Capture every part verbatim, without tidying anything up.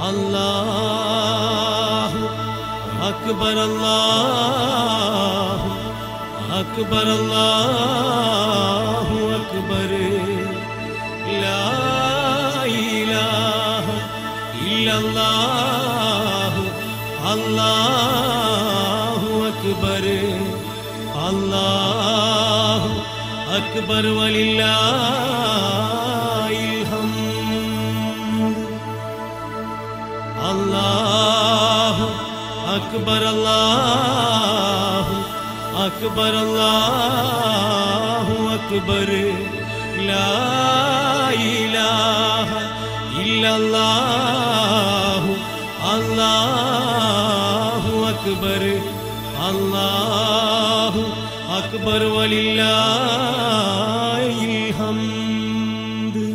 അല്ലാഹു അക്ബർ അല്ലാഹു അക്ബർ അല്ലാഹു അക്ബർ ലാ ഇലാഹ ഇല്ലല്ലാഹു അല്ലാഹു അക്ബർ അല്ലാഹു അക്ബർ വലില്ലാഹിൽ ഹംദ് അല്ലാഹു അക്ബർ അല്ലാഹു അക്ബർ അല്ലാഹു അക്ബർ ലാ ഇലാഹ ഇല്ലല്ലാഹു അല്ലാഹു അക്ബർ അല്ലാഹു അക്ബർ വലില്ലാഹിൽ ഹംദ്.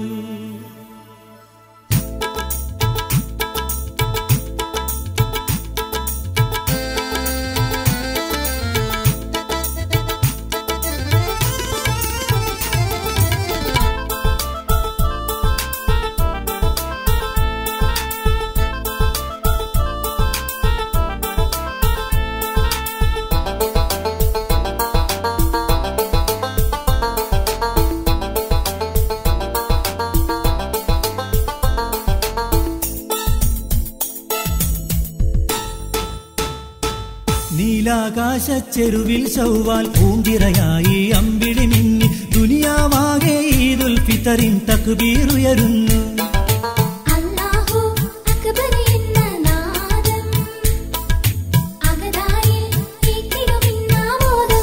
നീലാകാശച്ചെരുവിൽ ചൊവ്വാൽ പൂന്തിറയായി അമ്പിളി മിന്നി ദുനിയാവാകെ ഈദുൽ ഫിത്തറിൻ തക്ബീർ ഉയരുന്നു. അല്ലാഹു അക്ബർ എന്ന നാദം അകതായിൽ കേട്ടിടുമിന്നാമോദം.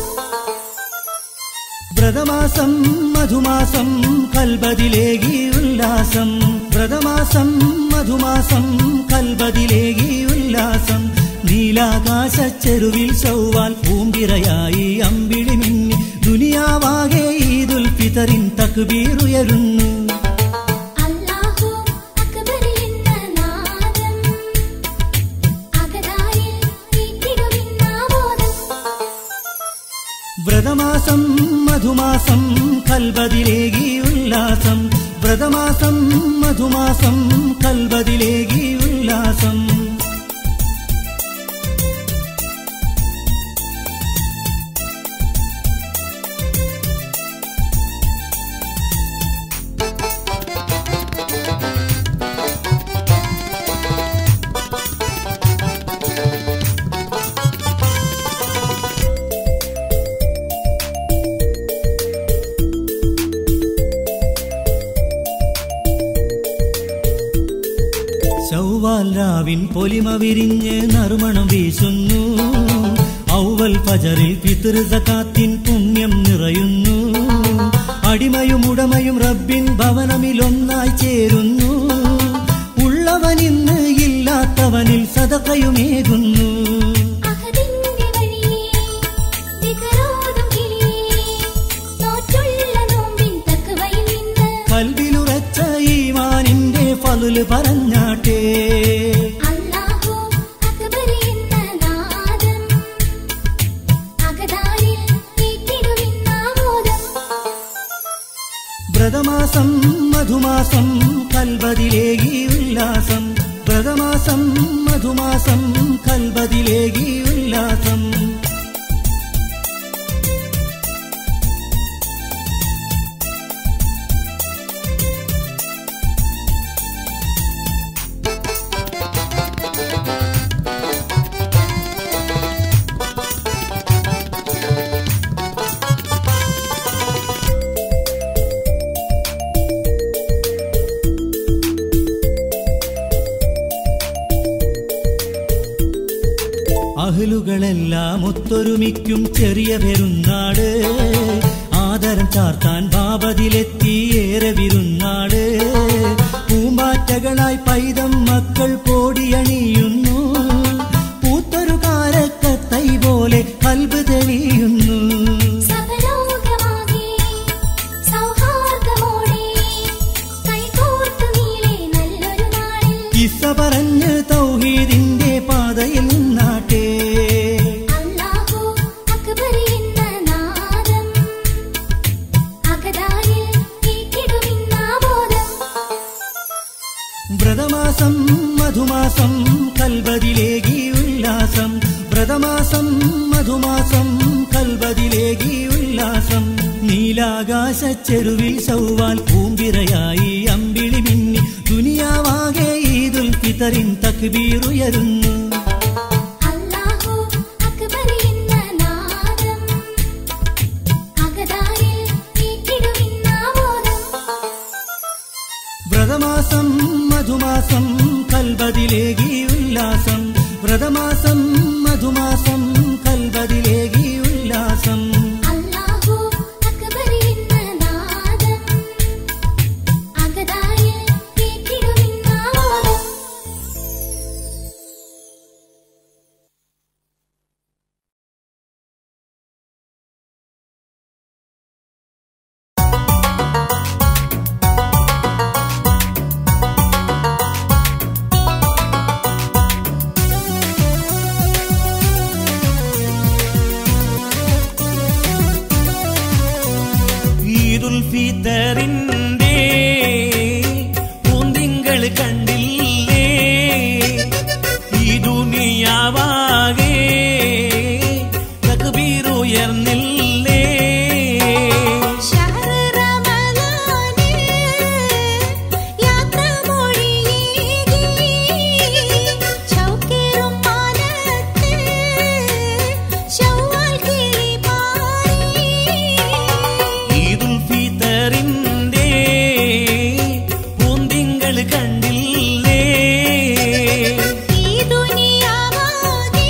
വ്രതമാസം മധുമാസം കൽബദിലേകി ഉല്ലാസം. വ്രതമാസം മധുമാസം കൽബദിലേകി ഉല്ലാസം. നീലാകാശച്ചെരുവിൽ ചൊവ്വാൽ പൂന്തിറയായി അമ്പിളി മിന്നി ദുനിയാവാകെ ഈദുൽ ഫിത്തറിൻ തക്ബീർ ഉയരുന്നു. അല്ലാഹു അക്ബർ എന്ന നാദം അകതായിൽ കേട്ടിടുമിന്നാമോദം. വ്രതമാസം മധുമാസം കൽബദിലേകി ഉല്ലാസം. വ്രതമാസം മധുമാസം കൽബദിലേകി ഉല്ലാസം. ചൊവ്വാൽ രാവിൻ പൊലിമ വിരിഞ്ഞ് നറുമണം വീശുന്നു. ഔവൽ ഫജറിൽ ഫിത്ർ സകാത്തിൻ പുണ്യം നിറയുന്നു. അടിമയും ഉടമയും റബ്ബിൻ ഭവനമിലൊന്നായി ചേരുന്നു. ഉള്ളവനിന്ന് ഇല്ലാത്തവനിൽ സദഖയുമേകുന്നു. കൽബിലുറച്ച ഈമാനിന്റെ ഫളുൽ പറഞ്ഞാട്ടെ. അല്ലാഹു അക്ബർ എന്ന നാദം അകതായിൽ കേട്ടിടുമിന്നാമോദം. വ്രതമാസം മധുമാസം കൽബദിലേകി ഉല്ലാസം. വ്രതമാസം മധുമാസം കൽബദിലേകി ഉല്ലാസം. അഹ്ലുകളെല്ലാം ഒത്തൊരുമിക്കും ചെറിയ പെരുന്നാട്. ആദരം ചാർത്താൻ ബാബതിലെത്തി ഏറെ വിരുന്നാട്. പൂമ്പാറ്റകളായി പൈതം മക്കൾ കോടിയണിയുന്നു. പൂത്തൊരു കാരക്കത്തൈ പോലെ കൽബ് തെളിയുന്നു. കിസ്സ പറഞ്ഞ് തൗഹീദിന്റെ പാതയിൽ നിന്നാട്ടെ. അല്ലാഹു അക്ബർ എന്ന നാദം അകതായിൽ കേട്ടിടുമിന്നാമോദം. വ്രതമാസം മധുമാസം കൽബതിലേകി ഉല്ലാസം വ്രതമാസം മധുമാസം കൽബതിലേകി ഉല്ലാസം നീലാകാശ ചെരുവിൽ സൗവാൽ പൂമ്പിറയായി അമ്പിളി മിന്നി ദുനിയാവാകെ ഈദുൽ ഫിത്തറിൻ തക്ബീർ ഉയരുന്നു. അല്ലാഹു അക്ബർ എന്ന നാദം അകതാരിൽ കേട്ടിടുവിന്നാമോദം. വ്രതമാസം മധുമാസം കൽബതിലേകി ഉല്ലാസം വ്രതമാസം മധുമാസം കൽബതിലേകി ഉല്ലാസം. അല്ലാഹു അക്ബർ എന്ന നാദം അകതാരിൽ കേട്ടിടുവിന്നാമോദം. ഈദുൽ ഫിത്തറിന്റെ പൂന്തിങ്കൾ കണ്ടില്ലേ, ഈ ദുനിയാവാകെ തക്ബീർ ഉയർന്നില്ലേ. ശഹ്ർ റമളാനിൽ യാത്രമൊഴിയേകി ശൗക്കേറും മാനത്ത് ശൗവാൽ കിളിപാറി. ഈദുൽ ഫിത്തറിന്റെ പൂന്തിങ്കൾ കണ്ടില്ലേ, ഈ ദുനിയാവാകെ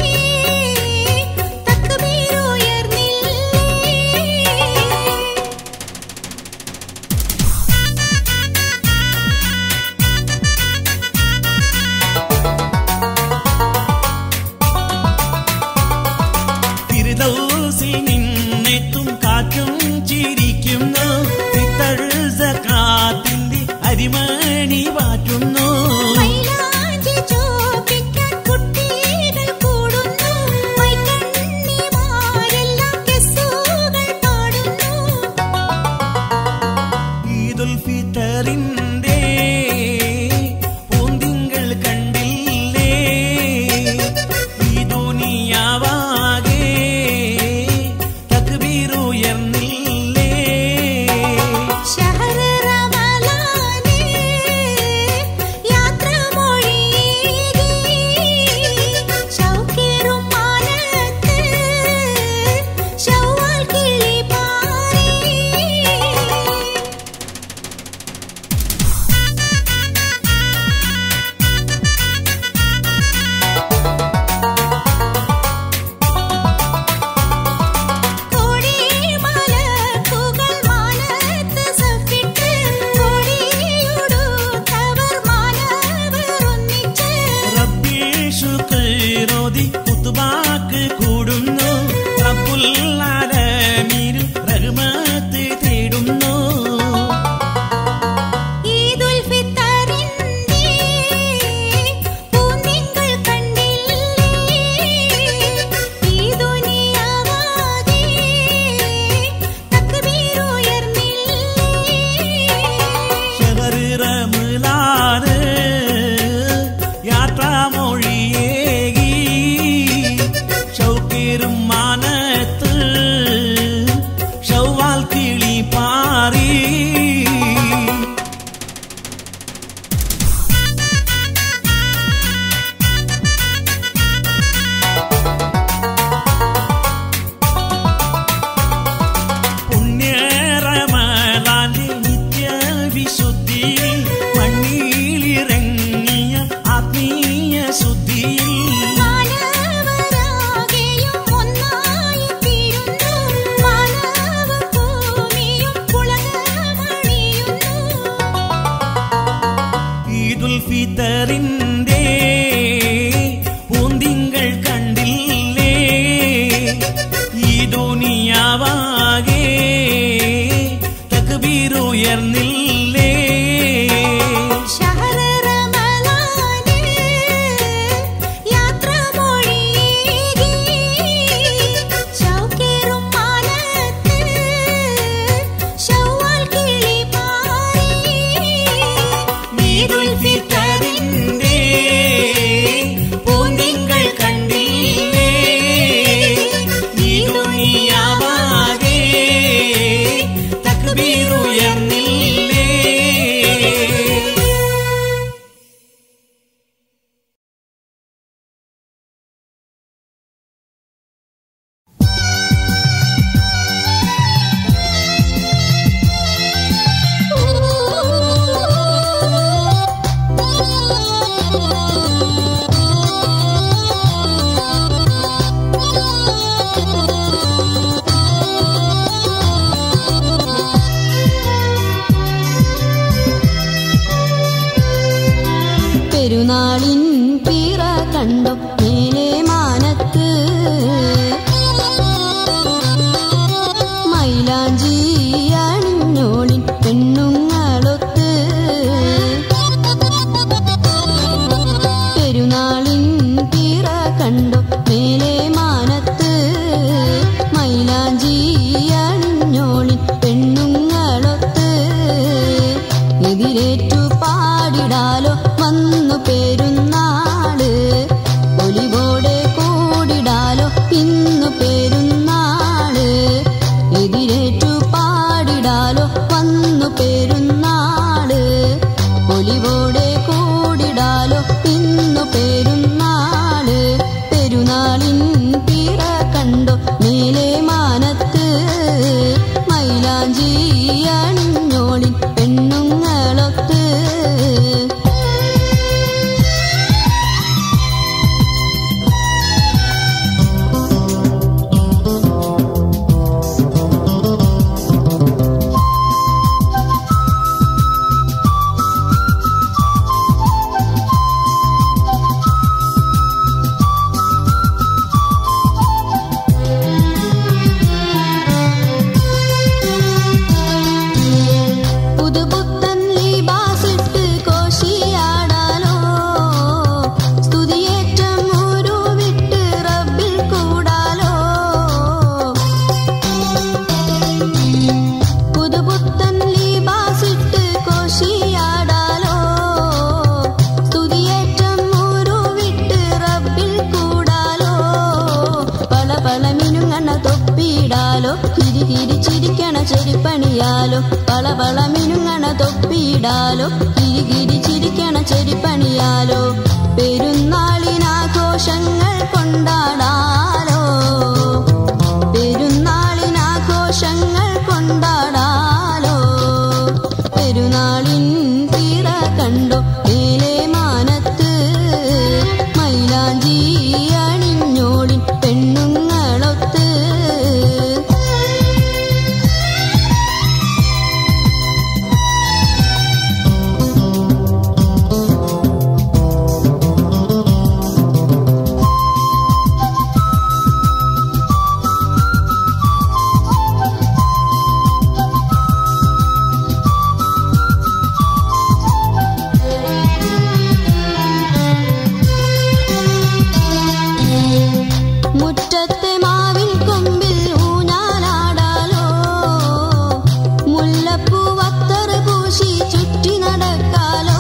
തക്ബീർ ഉയർന്നില്ലേ. ഫിർദൗസിൽ നിന്നെത്തും കാറ്റും ചിരിക്കുന്നു, ഫിത്തർ സകാത്തിന്റെ അരിമണി വാറ്റുന്നു. മൈലാഞ്ചി ചോപ്പിക്കാൻ കുട്ടികൾ കൂടുന്നു, മൈക്കണ്ണിമാരെല്ലാം കെസ്സുകൾ പാടുന്നു. ഈദുൽ ഫിത്തറിന്റെ പൂന്തിങ്കൾ കണ്ടില്ലേ, ഈ ദുനിയാവാകെ തക്ബീർ ഉയർന്നില്ലേ. ശഹ്ർ റമളാനിൽ യാത്രമൊഴിയേകി ശൗക്കേറും മാനത്ത് ശൗവാൽ കിളിപാറി. കോടിമലക്കുകൾ മാനത്ത് സഫിട്ട് കോടിയുടുത്തവർ മാനവർ ഒന്നിച്ച്. റബ്ബിൽ ശുക്രോതി കുത്തുബാക്ക് കൂടുന്നു, റബ്ബുൽ ആലമീൻ റഹ്മത്ത് തേടുന്നു. ഈദുൽ ഫിത്തറിന്റെ പൂന്തിങ്കൾ കണ്ടില്ലേ, ഈ ദുനിയാവാകെ തക്ബീർ ഉയർന്നില്ലേ. ശഹർ റമളാന് യാത്രാമൊഴിയേകി ശൗക്കേറും മാനത്ത് ശൗവാൽ കിളിപാറി. പുണ്യറമളാന്റെ നിത്യവിശുദ്ധിയിൽ മണ്ണിലിറങ്ങിയ ആത്മീയ ശുദ്ധിയിൽ മാനവരാകെയും ഒന്നായി തീരുന്നു, മാനവഭൂമിയും പുളകമണിയുന്നു. ഈദുൽ ഫിത്തറിന്റെ പൂന്തിങ്കൾ കണ്ടില്ലേ, ഈ ദുനിയാവാകെ തക്ബീർ ഉയർന്നില്ലേ. ശഹ്ർ റമളാനിൽ യാത്രമൊഴിയേകി ശൗക്കേറും മാനത്ത് ശൗവാൽ കിളിപാറി. ഈദുൽ ഫിത്തറിന്റെ പെരുന്നാളിൻ പിറ കണ്ടു മേലെ മാനത്ത് മൈലാഞ്ചി അണിഞ്ഞോളിൻ പെണ്ണുങ്ങളൊത്ത് പെരുന്നാളിൻ പിറ കണ്ടു മേലെ മാനത്ത് മൈലാഞ്ചി അണിഞ്ഞോളിൻ പെണ്ണുങ്ങളൊത്ത് എതിരേറ്റു പാടിടാലോ വന്നു പെരുന്നാള് ഒലിവോടെ കൂടിടാലോ ഇന്നു പെരുന്നാള് എതിരേറ്റു പാടിടാലോ വന്നു പെരുന്നാള് ഒലിവോടെ കൂടിടാലോ ഇന്നു പെരുന്നാള് പെരുന്നാളിൻ പിറ കണ്ടു മേലെ മാനത്ത് മൈലാഞ്ചി അണിഞ്ഞോളിൻ പെണ്ണുങ്ങളൊത്ത് പുതുപുത്തൻ ലിബാസിട്ട് കോശിയാടാലോ സ്തുതിയേറ്റം ഉരുവിട്ട് റബ്ബിൽ കൂടാലോ പുതുപുത്തൻ ലിബാസിട്ട് കോശിയാടാലോ സ്തുതിയേറ്റം ഉരുവിട്ട് റബ്ബിൽ കൂടാലോ പല പല മിനുങ്ങണ തൊപ്പിയിടാലോ കിരി കിരി ചിരിക്കണ ചെരിപ്പണിയാലോ പല പല മിനുങ്ങണ തൊപ്പിയിടാലോ കിരി കിരി ചിരിക്കണ ചെരിപ്പണിയാലോ പെരുന്നാളിനാഘോഷങ്ങൾ കൊണ്ടാടാലോ പെരുന്നാളിനാഘോഷങ്ങൾ കൊണ്ടാടാലോ പെരുന്നാളിൻ പിറ കണ്ടു മേലെ മാനത്ത് മൈലാഞ്ചി അണിഞ്ഞോളിൻ പെണ്ണുങ്ങളൊത്ത് മുറ്റത്തെ മാവിൻ കൊമ്പിൽ ഊഞ്ഞാലാടാലോ മുല്ലപ്പൂ വത്തർ പൂശി ചുറ്റി നടക്കാലോ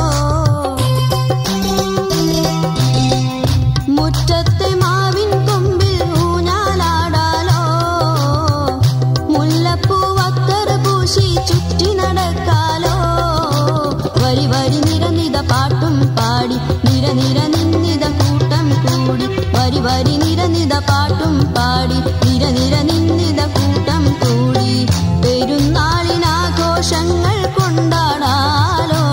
മുറ്റത്തെ മാവിൻ കൊമ്പിൽ ഊഞ്ഞാലാടാലോ മുല്ലപ്പൂ വത്തർ പൂശി ചുറ്റി നടക്കാലോ വരി വരി നിരനിത പാട്ടും പാടി നിര നിര നിന്നിത കൂട്ടം കൂടി വരി വരി നിരനിത പാട്ടും പാടി നിര നിര നിന്നിത കൂട്ടം കൂടി പെരുന്നാളിനാഘോഷങ്ങൾ കൊണ്ടാടാലോ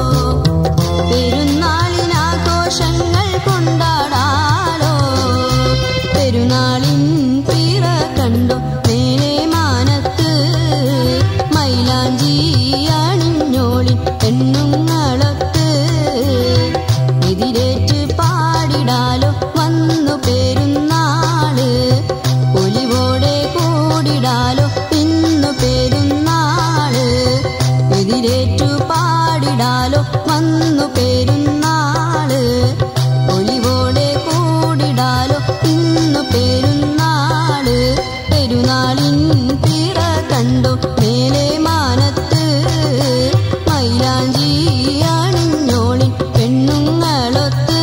പെരുന്നാളിനാഘോഷങ്ങൾ കൊണ്ടാടാലോ പെരുന്നാളിൻ പിറ കണ്ടു മേലെ മാനത്ത് മൈലാഞ്ചി അണിഞ്ഞോളിൻ പെണ്ണുങ്ങളൊത്ത് എതിരേറ്റ് പാടിടാലോ വന്നു പെരുന്നാള് ഒലിവോടെ കൂടിടാലോ ഇന്നു പെരുന്നാള് എതിരേറ്റു പാടിടാലോ വന്നു പെരുന്നാള് ഒലിവോടെ കൂടിടാലോ ഇന്നു പെരുന്നാള് പെരുന്നാളിൻ പിറ കണ്ടു മേലെ മാനത്ത് മൈലാഞ്ചി അണിഞ്ഞോളിൻ പെണ്ണുങ്ങളൊത്ത്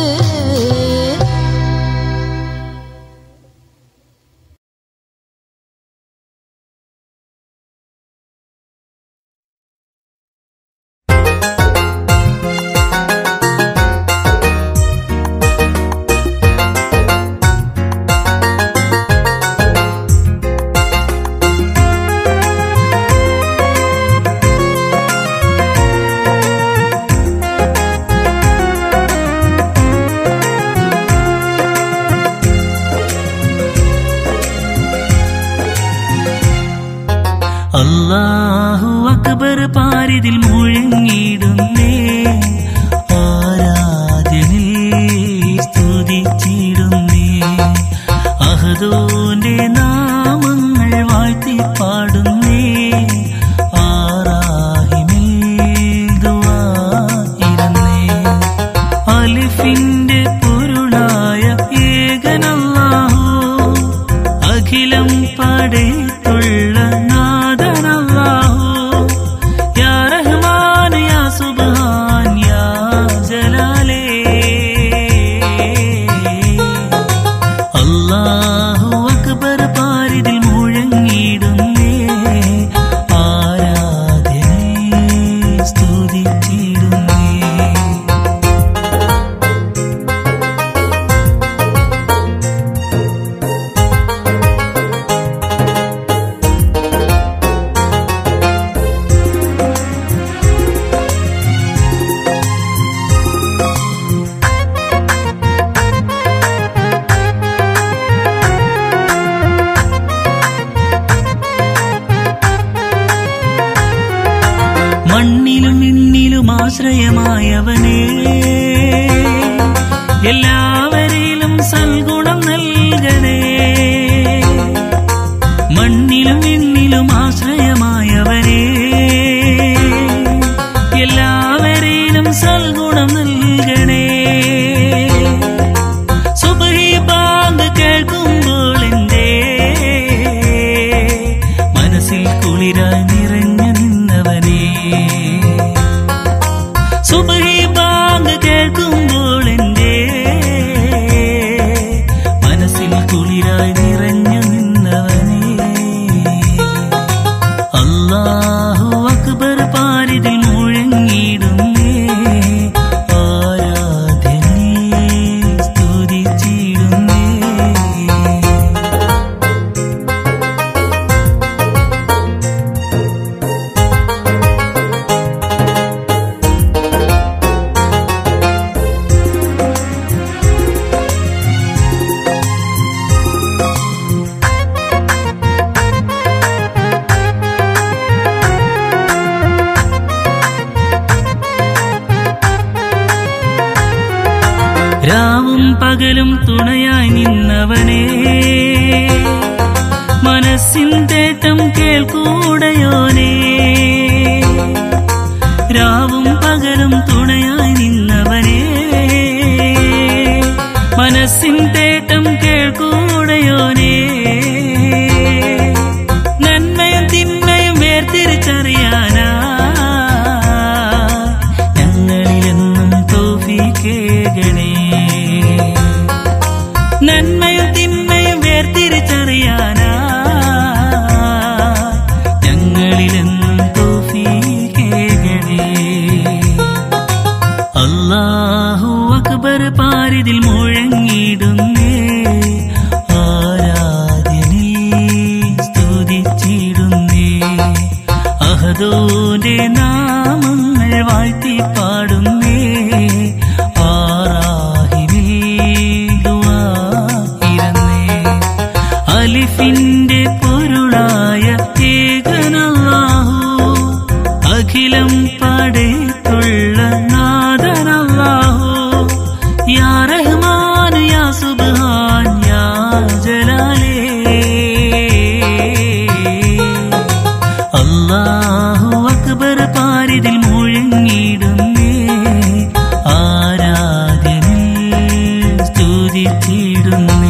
Thank you. വിണ്ണിലും ആശ്രയമായവനേ, എല്ലാവരിലും സൽഗുണം നൽകണേ. മണ്ണിലും വിണ്ണിലും ആശ്രയമായവനേ, എല്ലാവരിലും സൽഗുണം നൽകണേ. സുബ്ഹി ബാങ്ക് കേൾക്കുമ്പോൾ എൻ്റെ മനസ്സിൽ കുളിരായി നിറഞ്ഞു നിന്നവനേ, സുബ്ഹി ബാങ്ക് കേൾക്കുമ്പോൾ എൻ്റെ മനസ്സിൽ കുളിരായി നിറഞ്ഞു നിന്നവനേ. അല്ലാഹു അക്ബർ പാരിതിൽ മുഴങ്ങിടുന്നേ, ആരാധനേ സ്തുതിച്ചിടുന്നേ. രാവും പകലും തുണയായി നിന്നവനേ, മനസ്സിൻ തേട്ടം കേൾക്കൂടയോനേ. രാവും പകലും തുണയായി നിന്നവനേ, മനസ്സിൻ തേട്ടം കേൾക്കൂടയോനേ. നന്മയും തിന്മയും വേർതിരിച്ചറിയാനാ ഞങ്ങളിലെന്നും തൗഫീഖേകണേ. നന്മയും തിന്മയും വേർതിരിച്ചറിയാനാ ഞങ്ങളിലെന്നും തൗഫീഖേകണേ. അല്ലാഹു അക്ബർ പാരിതിൽ മുഴങ്ങിടുന്നേ, ആരാധ്യനേ സ്തുതിച്ചിടുന്നേ. അഹദോന്റെ നാമങ്ങൾ വാഴ്ത്തി പാടുന്നേ, അലിഫിന്റെ പൊരുളായ ഏകനല്ലാഹു, അഖിലം പടയ്ത്തുള്ള നാഥനല്ലാഹു. യാ റഹ്മാൻ യാ സുബ്ഹാൻ യാ ജലാലേ. അല്ലാഹു അക്ബർ പാരിതിൽ മുഴങ്ങിടുന്നേ, ആരാധനേ സ്തുതിച്ചിടുന്നേ.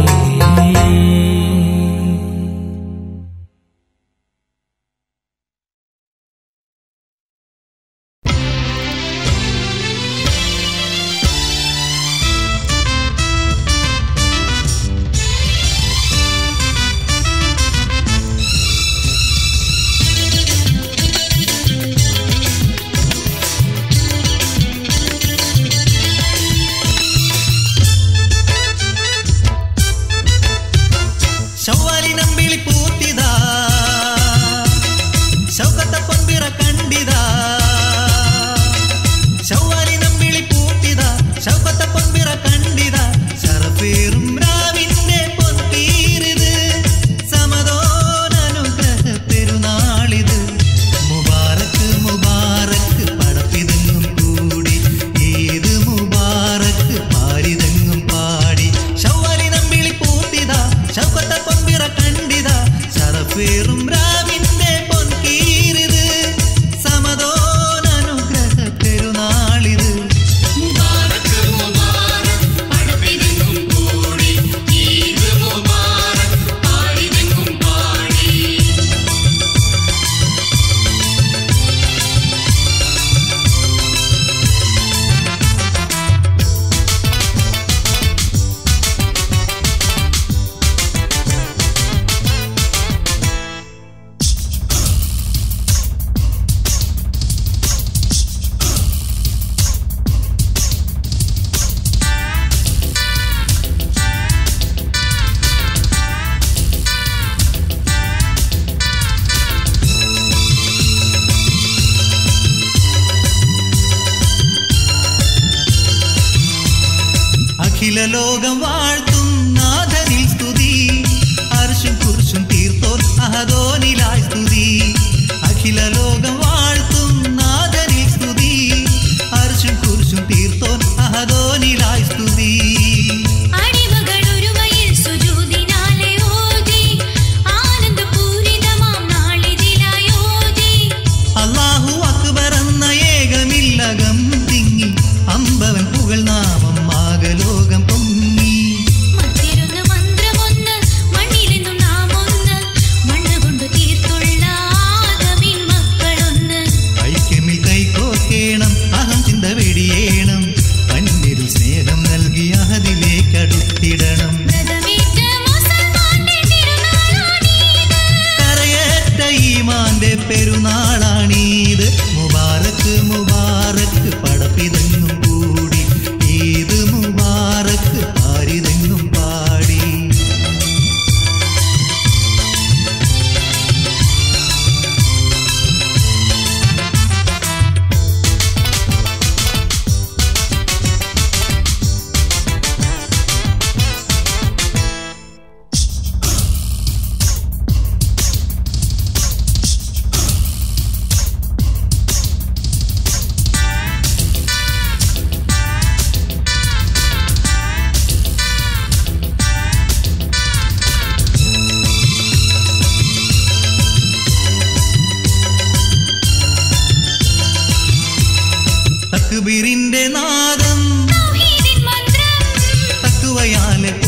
അഖില ലോകം വാഴ്ത്തും നാഥനിൽ സ്തുതി, അർശും കുർശും തീർത്തോൻ അഹദോനിലായി സ്തുതി. അഖില ലോകം വാഴ്ത്തും നാഥനിൽ സ്തുതി, തക്ബീറിന്റെ നാദം തൗഹീദിൻ മന്ത്രം തക്കുവയാലെ